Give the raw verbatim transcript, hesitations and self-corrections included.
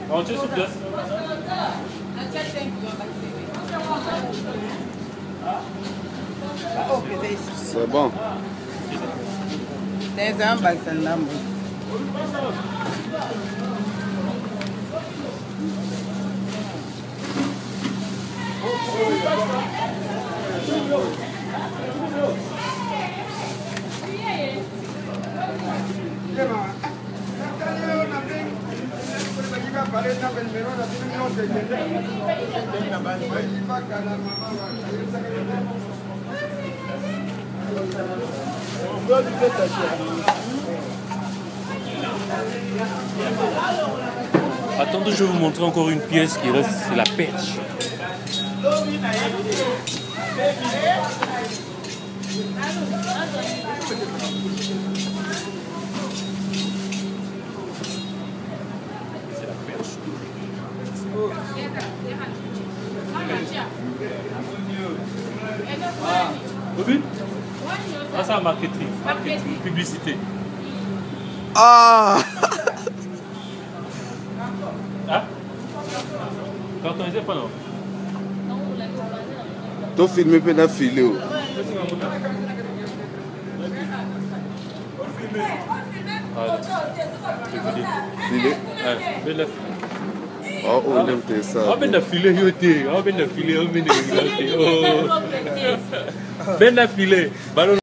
On tient sur place. C'est bon. C'est un bassin d'ambre. Attendez, je vais vous montrer encore une pièce qui reste, c'est la perche. C'est la perche. Vous vu? Ah, c'est un marketing, marketing, publicité. Ah! Hein? Quand on était pas non? Tu filmes pour la filer. Filer? Ouais, oh, on aime ça. on vient de filer, on vient de filer, on vient de filer, on vient de filer.